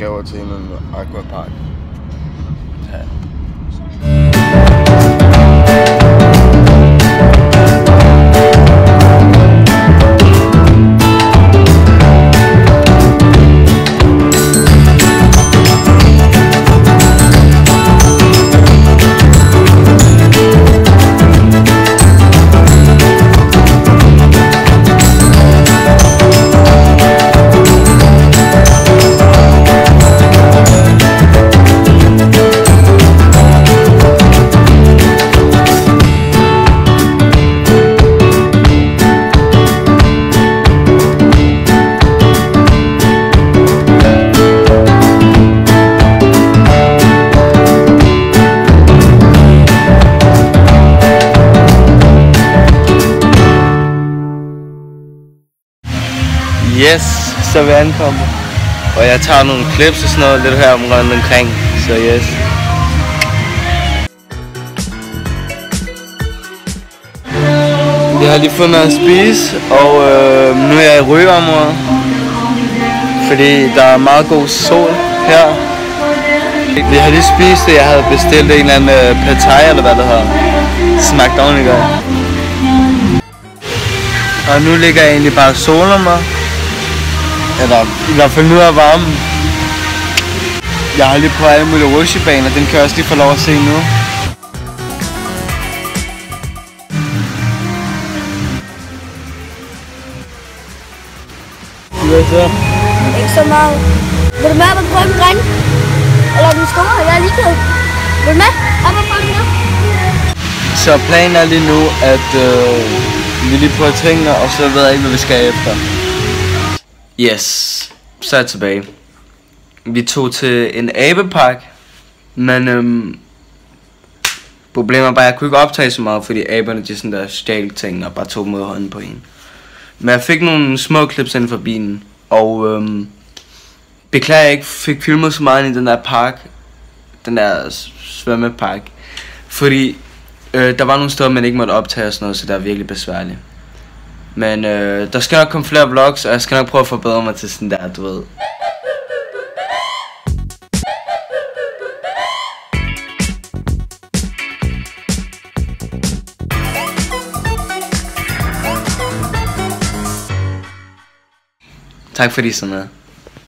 skal over til en aquapark. Ja. Yes, så er vi ankommet. Og jeg tager nogle clips og sådan noget lidt her rundt omkring. Så yes. Jeg har lige fået noget at spise, og nu er jeg i rygeområdet. Fordi der er meget god sol her. Vi har lige spist det, jeg havde bestilt en eller anden pad thai eller hvad det hedder. Smagte ordentligt godt. Og nu ligger jeg egentlig bare og soler mig. Eller i hvert fald nu er varmen. Jeg har lige prøvet alle mulige rutsjebaner, den kan jeg også lige få lov at se nu. Hvad så? Ikke så meget. Vil du med op og prøve den grønne? Eller den store? Jeg er ligeglad. Vil du med op og prøve den nu? Så planen er lige nu, at vi lige prøver tingene, og så ved jeg ikke, hvad vi skal efter. Yes, så er jeg tilbage. Vi tog til en abepark, men problemet er bare, at jeg kunne ikke optage så meget, fordi aberne de sådan der stjal ting og bare tog mod hånden på en. Men jeg fik nogle små clips inden for bilen, og beklager jeg ikke fik filmet så meget i den der park, den der svømmepark, fordi der var nogle steder, man ikke måtte optage og sådan noget, så det er virkelig besværligt. Men der skal nok komme flere vlogs, og jeg skal nok prøve at forbedre mig til sådan der, du ved. Tak fordi I så med.